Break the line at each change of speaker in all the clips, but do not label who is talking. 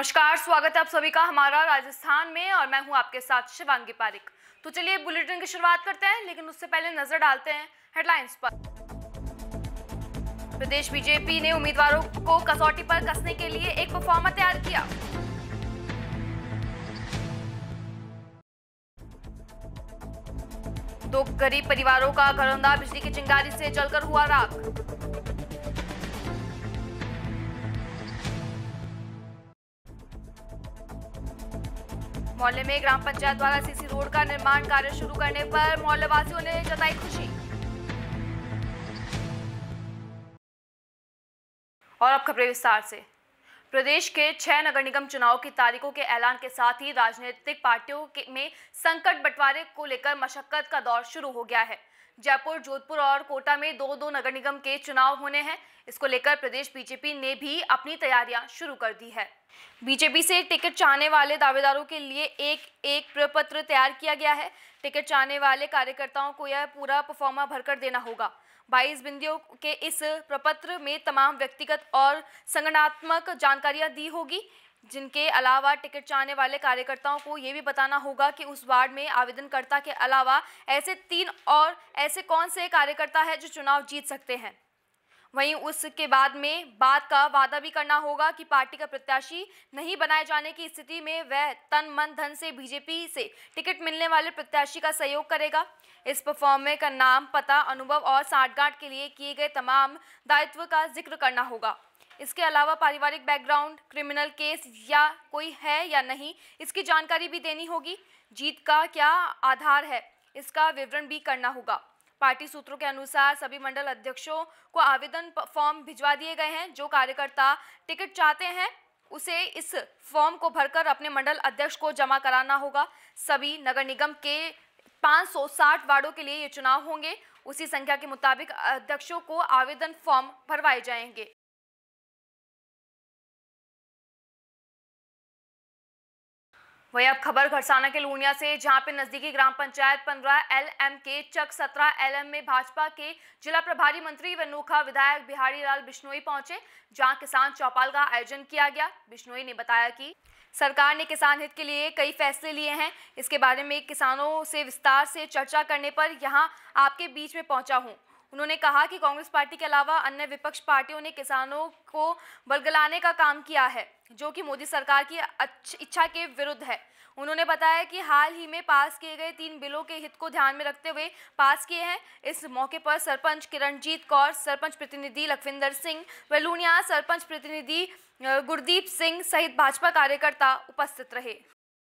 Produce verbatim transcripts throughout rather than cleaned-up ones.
नमस्कार, स्वागत है आप सभी का हमारा राजस्थान में और मैं हूं आपके साथ शिवांगी पारिक। तो चलिए बुलेटिन की शुरुआत करते हैं, लेकिन उससे पहले नजर डालते हैं हेडलाइंस पर। प्रदेश बीजेपी ने उम्मीदवारों को कसौटी पर कसने के लिए एक परफॉर्मा तैयार किया। दो गरीब परिवारों का घरौंदा बिजली की चिंगारी से जलकर हुआ राख। मोहल्ले में ग्राम पंचायत द्वारा सीसी रोड का निर्माण कार्य शुरू करने पर मोहल्ले वासियों ने जताई खुशी। और अब खबरें विस्तार से। प्रदेश के छह नगर निगम चुनाव की तारीखों के ऐलान के साथ ही राजनीतिक पार्टियों के में संकट बंटवारे को लेकर मशक्कत का दौर शुरू हो गया है। जयपुर, जोधपुर और कोटा में दो दो नगर निगम के चुनाव होने हैं। इसको लेकर प्रदेश बीजेपी ने भी अपनी तैयारियां शुरू कर दी है। बीजेपी से टिकट चाहने वाले दावेदारों के लिए एक एक प्रपत्र तैयार किया गया है। टिकट चाहने वाले कार्यकर्ताओं को यह पूरा परफॉर्मा भरकर देना होगा। बाईस बिंदियों के इस प्रपत्र में तमाम व्यक्तिगत और संगठनात्मक जानकारियां दी होगी, जिनके अलावा टिकट चाहने वाले कार्यकर्ताओं को ये भी बताना होगा कि उस वार्ड में आवेदनकर्ता के अलावा ऐसे तीन और ऐसे कौन से कार्यकर्ता है जो चुनाव जीत सकते हैं। वहीं उसके बाद में बात का वादा भी करना होगा कि पार्टी का प्रत्याशी नहीं बनाए जाने की स्थिति में वह तन मन धन से बीजेपी से टिकट मिलने वाले प्रत्याशी का सहयोग करेगा। इस परफॉर्मे का नाम, पता, अनुभव और साठगांठ के लिए किए गए तमाम दायित्व का जिक्र करना होगा। इसके अलावा पारिवारिक बैकग्राउंड, क्रिमिनल केस या कोई है या नहीं, इसकी जानकारी भी देनी होगी। जीत का क्या आधार है, इसका विवरण भी करना होगा। पार्टी सूत्रों के अनुसार सभी मंडल अध्यक्षों को आवेदन फॉर्म भिजवा दिए गए हैं। जो कार्यकर्ता टिकट चाहते हैं उसे इस फॉर्म को भरकर अपने मंडल अध्यक्ष को जमा कराना होगा। सभी नगर निगम के पाँच सौ साठ वार्डों के लिए ये चुनाव होंगे। उसी संख्या के मुताबिक अध्यक्षों को आवेदन फॉर्म भरवाए जाएंगे। वही अब खबर खरसाना के लूनिया से, जहां पे नजदीकी ग्राम पंचायत पंद्रह एल एम के चक सत्रह एल एम में भाजपा के जिला प्रभारी मंत्री व नोखा विधायक बिहारी लाल बिश्नोई पहुंचे, जहां किसान चौपाल का आयोजन किया गया। बिश्नोई ने बताया कि सरकार ने किसान हित के लिए कई फैसले लिए हैं। इसके बारे में किसानों से विस्तार से चर्चा करने पर यहां आपके बीच में पहुंचा हूं। उन्होंने कहा कि कांग्रेस पार्टी के अलावा अन्य विपक्ष पार्टियों ने किसानों को बलगलाने का काम किया है, जो कि मोदी सरकार की इच्छा के विरुद्ध है। उन्होंने बताया कि हाल ही में पास किए गए तीन बिलों के हित को ध्यान में रखते हुए पास किए हैं। इस मौके पर सरपंच किरणजीत कौर, सरपंच प्रतिनिधि लखविंदर सिंह व लूनिया सरपंच प्रतिनिधि गुरदीप सिंह सहित भाजपा कार्यकर्ता उपस्थित रहे।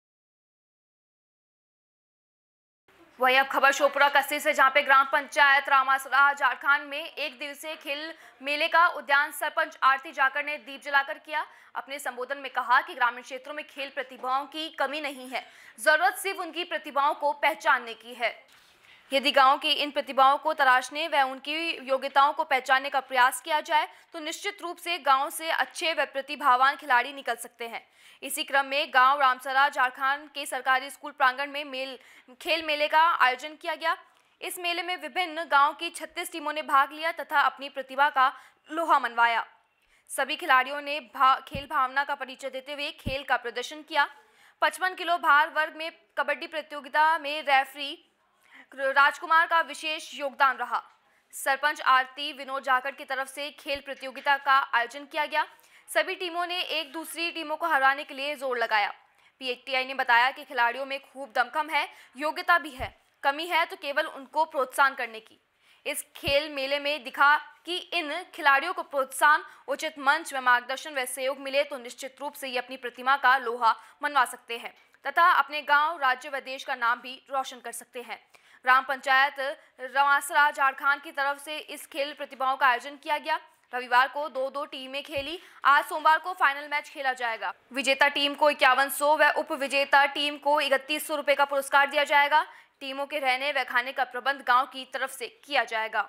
वही अब खबर शोपुरा कस्ती से, जहां पे ग्राम पंचायत रामासरा झारखंड में एक दिवसीय खेल मेले का उद्यान सरपंच आरती जाकर ने दीप जलाकर किया। अपने संबोधन में कहा कि ग्रामीण क्षेत्रों में खेल प्रतिभाओं की कमी नहीं है, जरूरत सिर्फ उनकी प्रतिभाओं को पहचानने की है। यदि गांव की इन प्रतिभाओं को तराशने व उनकी योग्यताओं को पहचानने का प्रयास किया जाए तो निश्चित रूप से गांव से अच्छे व प्रतिभावान खिलाड़ी निकल सकते हैं। इसी क्रम में गांव रामसरा झारखंड के सरकारी स्कूल प्रांगण में मेल खेल मेले का आयोजन किया गया। इस मेले में विभिन्न गांव की छत्तीस टीमों ने भाग लिया तथा अपनी प्रतिभा का लोहा मनवाया। सभी खिलाड़ियों ने भा, खेल भावना का परिचय देते हुए खेल का प्रदर्शन किया। पचपन किलो भार वर्ग में कबड्डी प्रतियोगिता में रेफरी राजकुमार का विशेष योगदान रहा। सरपंच आरती विनोद जाखड़ की तरफ से खेल प्रतियोगिता का आयोजन किया गया। सभी टीमों ने एक दूसरी टीमों को हराने के लिए जोर लगाया। पीटीआई ने बताया कि खिलाड़ियों में खूब दमखम है, योग्यता भी है, कमी है तो केवल उनको प्रोत्साहन करने की। इस खेल मेले में दिखा कि इन खिलाड़ियों को प्रोत्साहन, उचित मंच व मार्गदर्शन व सहयोग मिले तो निश्चित रूप से ये अपनी प्रतिभा का लोहा मनवा सकते हैं तथा अपने गांव, राज्य व देश का नाम भी रोशन कर सकते हैं। ग्राम पंचायत रवासरा झारखंड की तरफ से इस खेल प्रतिभाओं का आयोजन किया गया। रविवार को दो दो टीमें खेली। आज सोमवार को फाइनल मैच खेला जाएगा। विजेता टीम को इक्यावन सौ व उप विजेता टीम को इकतीस सौ रुपए का पुरस्कार दिया जाएगा। टीमों के रहने व खाने का प्रबंध गांव की तरफ से किया जाएगा।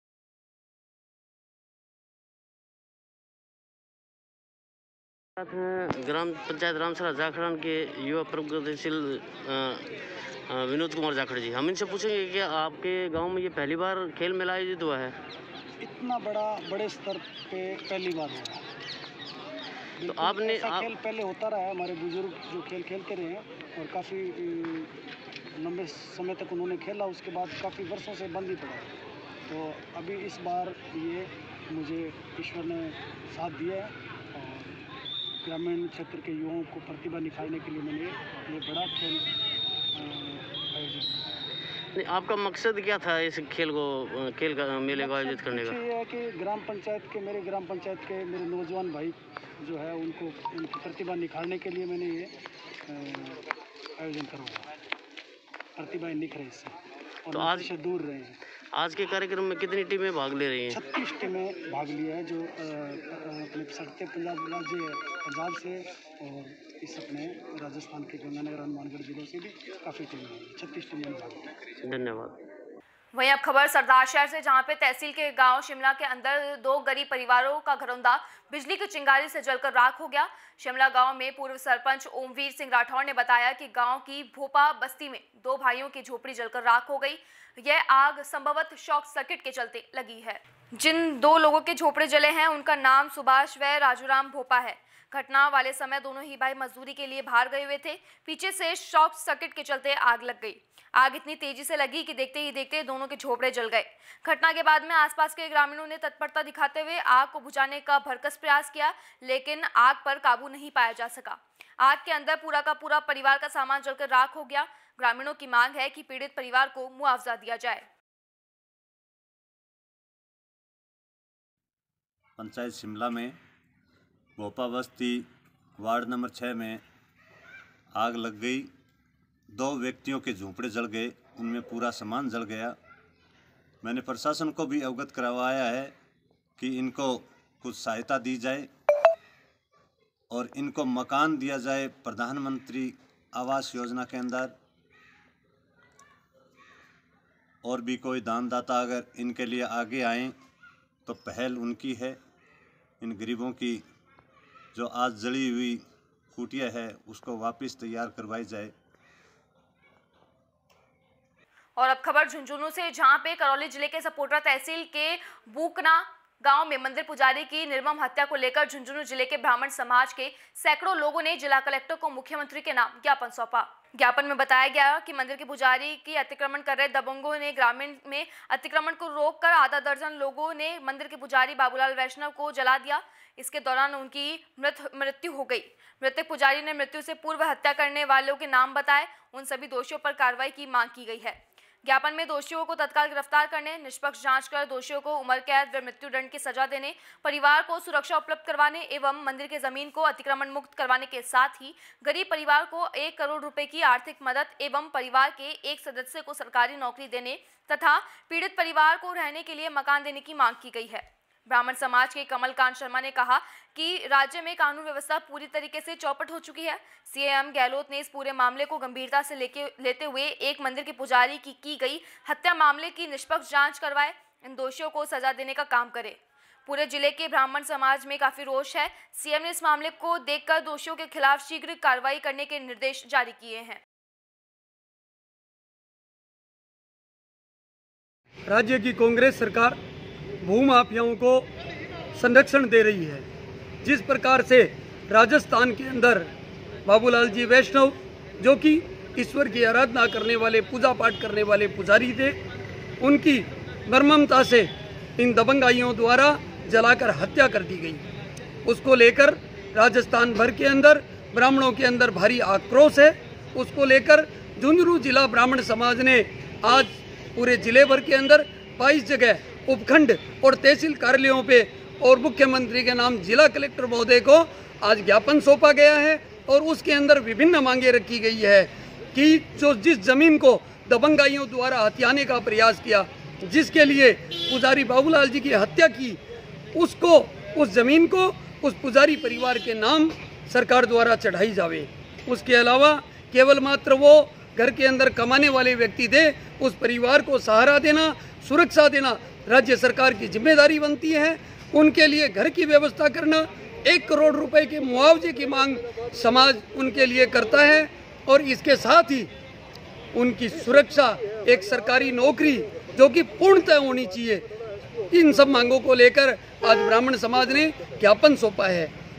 ग्राम पंचायत रामसरा झारखंड के युवा प्रगतिशील विनोद कुमार जाखड़ जी, हम इनसे पूछेंगे कि आपके गांव में ये पहली बार खेल मेला आयोजित हुआ है?
इतना बड़ा बड़े स्तर पे पहली बार हुआ।
तो आपने
ऐसा
आप...
खेल पहले होता रहा है, हमारे बुजुर्ग जो खेल खेलते रहे हैं और काफ़ी लंबे समय तक उन्होंने खेला, उसके बाद काफ़ी वर्षों से बंद ही पड़ा। तो अभी इस बार ये मुझे ईश्वर ने साथ दिया है और ग्रामीण क्षेत्र के युवाओं को प्रतिभा निखारने के लिए मैंने ये बड़ा खेल आयोजित किया।
नहीं, आपका मकसद क्या था इस खेल को खेल का मेले को आयोजित करने का?
ये है कि ग्राम पंचायत के मेरे ग्राम पंचायत के मेरे नौजवान भाई जो है उनको उनकी प्रतिभा निखारने के लिए मैंने ये आयोजन करूँगा। प्रतिभाएं निखरे इससे और
तो आज
से दूर रहे हैं।
आज के कार्यक्रम में कितनी टीमें भाग ले रही हैं?
छत्तीस टीमें भाग लिया है, जो अपने सड़ते पंजाब राज्य पंजाब से और इस अपने राजस्थान के गंगानगर हनुमानगढ़ जिलों से भी काफ़ी टीमें हैं। छत्तीस टीमें भाग ली।
धन्यवाद।
वहीं अब खबर सरदार शहर से, जहां पे तहसील के गांव शिमला के अंदर दो गरीब परिवारों का घरौंदा बिजली की चिंगारी से जलकर राख हो गया। शिमला गांव में पूर्व सरपंच ओमवीर सिंह राठौर ने बताया कि गांव की भोपा बस्ती में दो भाइयों की झोपड़ी जलकर राख हो गई। यह आग संभवतः शॉर्ट सर्किट के चलते लगी है। जिन दो लोगों के झोपड़े जले हैं उनका नाम सुभाष व राजूराम भोपा है। घटना वाले समय दोनों ही भाई मजदूरी के लिए बाहर गए हुए थे। पीछे से शॉर्ट सर्किट के चलते आग लग गई। आग इतनी तेजी से लगी कि देखते ही देखते दोनों के झोपड़े जल गए। घटना के बाद में आसपास के ग्रामीणों ने तत्परता दिखाते हुए आग को बुझाने का भरकस प्रयास किया, लेकिन आग पर काबू नहीं पाया जा सका। आग के अंदर पूरा का पूरा परिवार का सामान जलकर राख हो गया। ग्रामीणों की मांग है कि पीड़ित परिवार को मुआवजा दिया जाए।
पंचायत शिमला में भोपा बस्ती वार्ड नंबर छः में आग लग गई। दो व्यक्तियों के झोंपड़े जल गए, उनमें पूरा सामान जल गया। मैंने प्रशासन को भी अवगत करवाया है कि इनको कुछ सहायता दी जाए और इनको मकान दिया जाए प्रधानमंत्री आवास योजना के अंदर। और भी कोई दानदाता अगर इनके लिए आगे आएं तो पहल उनकी है। इन गरीबों की जो आज जली हुई कुटिया है उसको वापस तैयार करवाई जाए।
और अब खबर झुंझुनू से, जहां पे करौली जिले के सपोटरा तहसील के बूकना गांव में मंदिर पुजारी की निर्मम हत्या को लेकर झुंझुनू जिले के ब्राह्मण समाज के सैकड़ों लोगों ने जिला कलेक्टर को मुख्यमंत्री के नाम ज्ञापन सौंपा। ज्ञापन में बताया गया कि मंदिर के पुजारी की अतिक्रमण कर रहे दबंगों ने ग्रामीण में अतिक्रमण को रोककर आधा दर्जन लोगों ने मंदिर के पुजारी बाबूलाल वैष्णव को जला दिया। इसके दौरान उनकी मृत मृत्यु हो गई। मृतक पुजारी ने मृत्यु से पूर्व हत्या करने वालों के नाम बताए। उन सभी दोषियों पर कार्रवाई की मांग की गई है। ज्ञापन में दोषियों को तत्काल गिरफ्तार करने, निष्पक्ष जांच कर दोषियों को उम्र कैद व मृत्युदंड की सजा देने, परिवार को सुरक्षा उपलब्ध करवाने एवं मंदिर के जमीन को अतिक्रमण मुक्त करवाने के साथ ही गरीब परिवार को एक करोड़ रुपए की आर्थिक मदद एवं परिवार के एक सदस्य को सरकारी नौकरी देने तथा पीड़ित परिवार को रहने के लिए मकान देने की मांग की गई है। ब्राह्मण समाज के कमलकांत शर्मा ने कहा कि राज्य में कानून व्यवस्था पूरी तरीके से चौपट हो चुकी है। सीएम गहलोत ने इस पूरे मामले को गंभीरता से लेके लेते हुए एक मंदिर के पुजारी की की गई हत्या मामले की निष्पक्ष जांच करवाए, इन दोषियों को सजा देने का काम करे। पूरे जिले के ब्राह्मण समाज में काफी रोष है। सीएम ने इस मामले को देखकर दोषियों के खिलाफ शीघ्र कार्रवाई करने के निर्देश जारी किए हैं।
राज्य की कांग्रेस सरकार भूमाफियाओं को संरक्षण दे रही है। जिस प्रकार से राजस्थान के अंदर बाबूलाल जी वैष्णव, जो कि ईश्वर की आराधना करने वाले, पूजा पाठ करने वाले पुजारी थे, उनकी निर्ममता से इन दबंगाइयों द्वारा जलाकर हत्या कर दी गई। उसको लेकर राजस्थान भर के अंदर ब्राह्मणों के अंदर भारी आक्रोश है। उसको लेकर झुंझुनू जिला ब्राह्मण समाज ने आज पूरे जिले भर के अंदर बाईस जगह उपखंड और तहसील कार्यालयों पे और मुख्यमंत्री के नाम जिला कलेक्टर महोदय को आज ज्ञापन सौंपा गया है। और उसके अंदर विभिन्न मांगे रखी गई है कि जो जिस जमीन को दबंगाइयों द्वारा हथियाने का प्रयास किया, जिसके लिए पुजारी बाबूलाल जी की हत्या की, उसको उस जमीन को उस पुजारी परिवार के नाम सरकार द्वारा चढ़ाई जावे। उसके अलावा केवल मात्र वो घर के अंदर कमाने वाले व्यक्ति थे, उस परिवार को सहारा देना, सुरक्षा देना राज्य सरकार की जिम्मेदारी बनती है। उनके लिए घर की व्यवस्था करना, एक करोड़ रुपए के मुआवजे की मांग समाज उनके लिए करता है। और इसके साथ ही उनकी सुरक्षा, एक सरकारी नौकरी जो कि पूर्णतः होनी चाहिए, इन सब मांगों को लेकर आज ब्राह्मण समाज ने ज्ञापन सौंपा है।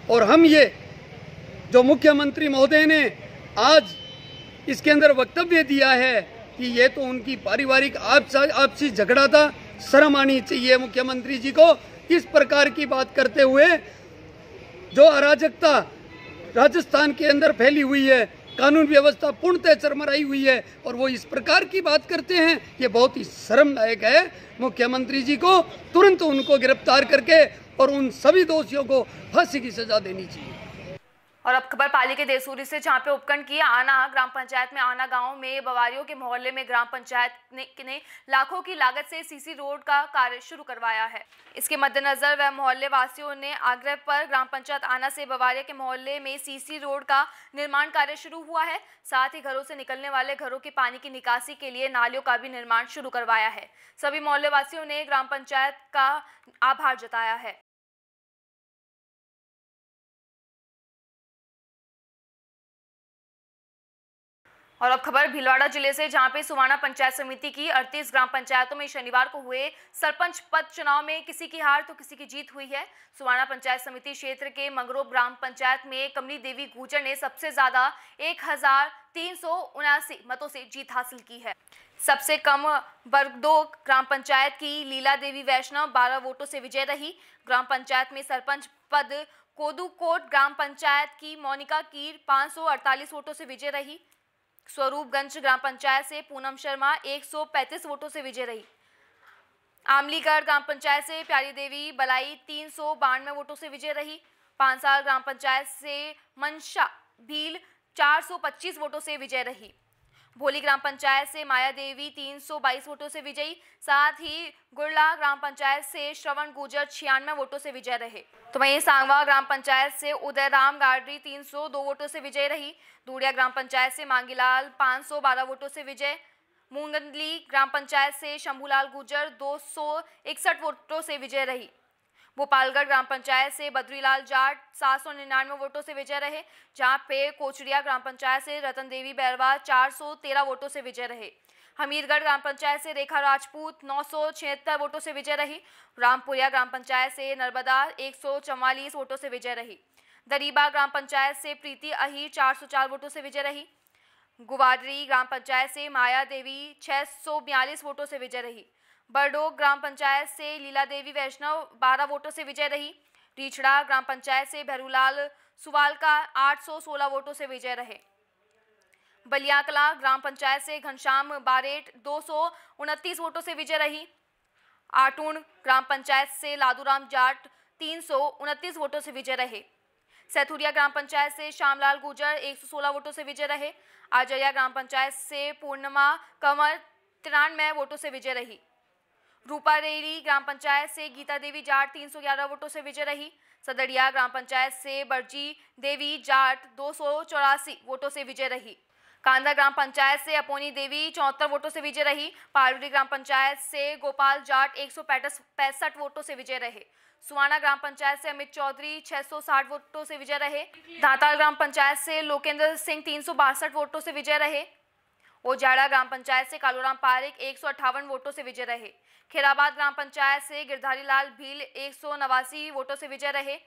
और हम ये जो मुख्यमंत्री महोदय ने आज इसके अंदर वक्तव्य दिया है कि ये तो उनकी पारिवारिक आपसी झगड़ा था, शर्म आनी चाहिए मुख्यमंत्री जी को। इस प्रकार की बात करते हुए जो अराजकता राजस्थान के अंदर फैली हुई है, कानून व्यवस्था पूर्णतः चरमराई हुई है और वो इस प्रकार की बात करते हैं, ये बहुत ही शर्मनाक है। मुख्यमंत्री जी को तुरंत उनको गिरफ्तार करके और उन सभी दोषियों को फांसी की सजा देनी चाहिए।
और अब खबर पाली के देसूरी से, जहां पे उपखंड की आना ग्राम पंचायत में आना गांव में बवारियों के मोहल्ले में ग्राम पंचायत ने, ने लाखों की लागत से सीसी रोड का कार्य शुरू करवाया है। इसके मद्देनजर वह मोहल्ले वासियों ने आग्रह पर ग्राम पंचायत आना से बवारिया के मोहल्ले में सीसी रोड का निर्माण कार्य शुरू हुआ है। साथ ही घरों से निकलने वाले घरों के पानी की निकासी के लिए नालियों का भी निर्माण शुरू करवाया है। सभी मोहल्ले वासियों ने ग्राम पंचायत का आभार जताया है। और अब खबर भीलवाड़ा जिले से, जहां पे सुवाना पंचायत समिति की अड़तीस ग्राम पंचायतों में शनिवार को हुए सरपंच पद चुनाव में किसी की हार तो किसी की जीत हुई है। सुवाना पंचायत समिति क्षेत्र के मंगरोब ग्राम पंचायत में कमली देवी गुजर ने सबसे ज्यादा एक हजार तीन सौ उनासी मतों से जीत हासिल की है। सबसे कम बरगदो ग्राम पंचायत की लीला देवी वैष्णव बारह वोटों से विजय रही। ग्राम पंचायत में सरपंच पद कोदूकोट ग्राम पंचायत की मोनिका कीर पाँच सौ अड़तालीस वोटों से विजय रही। स्वरूपगंज ग्राम पंचायत से पूनम शर्मा एक सौ पैंतीस वोटों से विजय रही। आमलीगढ़ ग्राम पंचायत से प्यारी देवी बलाई तीन सौ बानवे वोटों से विजय रही। पांसाल ग्राम पंचायत से मनशा भील चार सौ पच्चीस वोटों से विजय रही। भोली ग्राम पंचायत से माया देवी तीन सौ बाईस वोटों से विजयी। साथ ही गुड़ला ग्राम पंचायत से श्रवण गुजर छियानवे वोटों से विजय रहे। तो वहीं सांगवा ग्राम पंचायत से उदय राम गाडरी तीन सौ दो वोटों से विजय रही। दूड़िया ग्राम पंचायत से मांगीलाल पाँच सौ बारह वोटों से विजय। मूंगली ग्राम पंचायत से शंभूलाल गुजर दो सौ इकसठ वोटों से विजय रही। भोपालगढ़ ग्राम पंचायत से बद्रीलाल जाट सात सौ निन्यानवे वोटों से विजय रहे, जहां पे कोचड़िया ग्राम पंचायत से रतन देवी बैरवा चार सौ तेरह वोटों से विजय रहे। हमीरगढ़ ग्राम पंचायत से रेखा राजपूत नौ सौ छिहत्तर वोटों से विजय रही। रामपुरिया ग्राम पंचायत से नर्मदा एक सौ चौवालीस वोटों से विजय रही। दरीबा ग्राम पंचायत से प्रीति अहीर चार सौ चार वोटों से विजय रही। गुवाडरी ग्राम पंचायत से माया देवी छह सौ बयालीस वोटों से विजय रही। बरडोग ग्राम पंचायत से लीला देवी वैष्णव बारह वोटों से विजय रही। रीछड़ा ग्राम पंचायत से भैरूलाल सुवालका आठ सौ सोलह वोटों से विजय रहे। बलियाकला ग्राम पंचायत से घनश्याम बारेट दो सौ उनतीस वोटों से विजय रही। आटूण ग्राम पंचायत से लादूराम जाट तीन सौ उनतीस वोटों से विजय रहे। सैथुरिया ग्राम पंचायत से श्यामलाल गुर्जर एक सौ सोलह वोटों से विजय रहे। आजया ग्राम पंचायत से पूर्णिमा कंवर तिरानवे वोटों से विजय रही। रूपारेली ग्राम पंचायत से गीता देवी जाट तीन सौ ग्यारह वोटों से विजय रही। सदड़िया ग्राम पंचायत से बरजी देवी जाट दो सौ चौरासी वोटों से विजय रही। कांदा ग्राम पंचायत से अपोनी देवी चौहत्तर वोटों से विजय रही। पालड़ी ग्राम पंचायत से गोपाल जाट एक सौ पैंसठ वोटों से विजय रहे। सुवाना ग्राम पंचायत से अमित चौधरी छह सौ साठ वोटों से विजय रहे। दाताल ग्राम पंचायत से लोकेंद्र सिंह तीन सौ बासठ वोटों से विजय रहे। ओजाड़ा ग्राम पंचायत से कालूराम पारिक एक सौ अट्ठावन वोटों से विजय रहे। खेराबाद ग्राम पंचायत से गिरधारी लाल भील एक सौ नवासी वोटों से विजय रहे।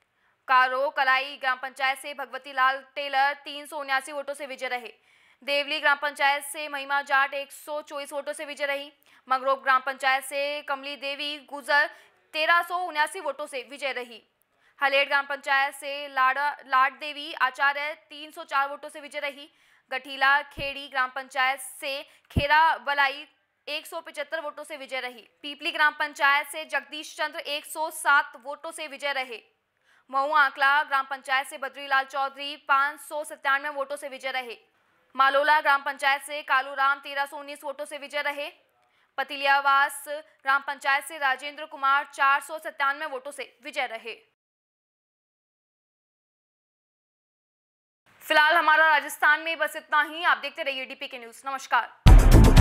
कारो कलाई ग्राम पंचायत से भगवती लाल टेलर तीन सौ उन्यासी वोटों से विजय रहे। देवली ग्राम पंचायत से महिमा जाट एक सौ चौबीस वोटों से विजय रही। मंगरोब ग्राम पंचायत से कमली देवी गुजर तेरह सौ उन्यासी वोटों से विजय रही। हलेड़ ग्राम पंचायत से लाड़ा लाड देवी आचार्य तीन सौ चार वोटों से विजय रही। गठीला खेड़ी ग्राम पंचायत से खेरा बलाई एक सौ पचहत्तर वोटों से विजय रही। पीपली ग्राम पंचायत से जगदीश चंद्र एक सौ सात वोटों से विजय रहे। मऊ आंकला ग्राम पंचायत से बद्रीलाल चौधरी पाँच सौ सत्तानवे वोटों से विजय रहे। मालोला ग्राम पंचायत से कालूराम तेरह सौ उन्नीस वोटों से विजय रहे। पतिलियावास ग्राम पंचायत से राजेंद्र कुमार चार सौ सत्तानवे वोटों से विजय रहे। फिलहाल हमारा राजस्थान में बस इतना ही। आप देखते रहिए डीपी के न्यूज।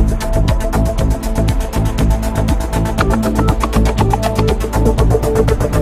नमस्कार।